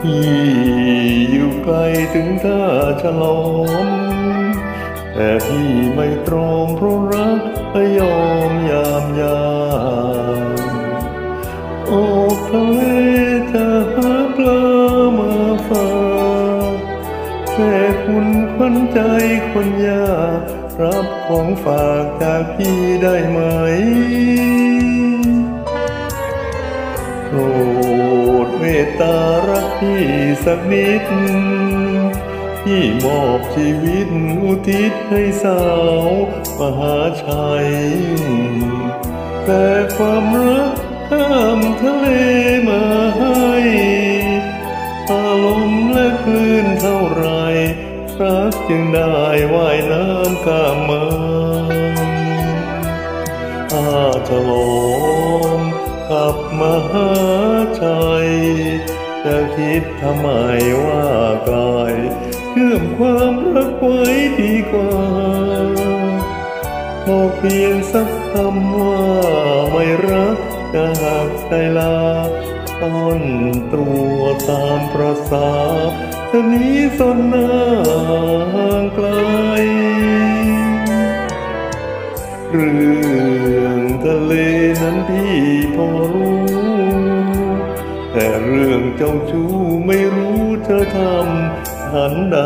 พี่อยู่ไกลถึงท่าฉลอมแต่พี่ไม่ตรอมเพราะรักไม่ยอมยามยามออกทะเลจะหาปลามาฝากแม่คุณขวัญใจคนยากรับของฝากจากพี่ได้ไหมโปรดเมตตารักพี่สักนิดพี่มอบชีวิตอุทิศให้สาวมหาชัยแต่ความรักข้ามทะเลมาให้อารมณ์และคลื่นเท่าไรรักจึงได้ว่ายน้ำข้ามมาฉลองกับมหาชัยจะคิดทำไมว่าไกลเชื่อมความรักไว้ดีกว่าพอเพียงสักคำว่าไม่รักจะหักใจลาต้อนตัวตามประสาจะหนีสนหน้าห่างไกลเรื่องทะเลนั้นพี่พอรู้แต่เรื่องเจ้าชู้ไม่รู้จะทำทันใด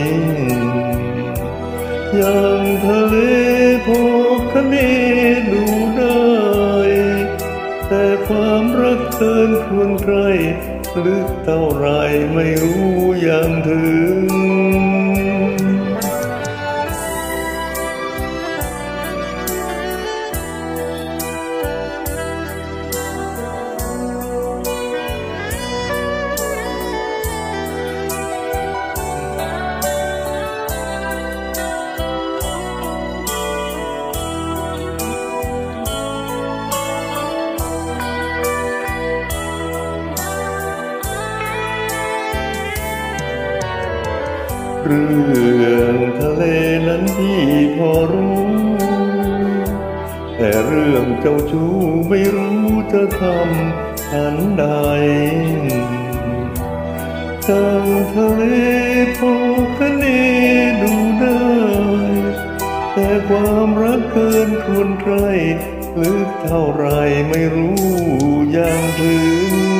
อย่างทะเลพอคะเนดูได้แต่ความรักเกินครวญใครลึกเท่าไรไม่รู้อย่างถึงเรื่องทะเลนั้นพี่พอรู้แต่เรื่องเจ้าชู้ไม่รู้จะทำทันใดดังทะเลพอคะเนดูได้แต่ความรักเกินครวญใครลึกเท่าไรไม่รู้อย่างถึง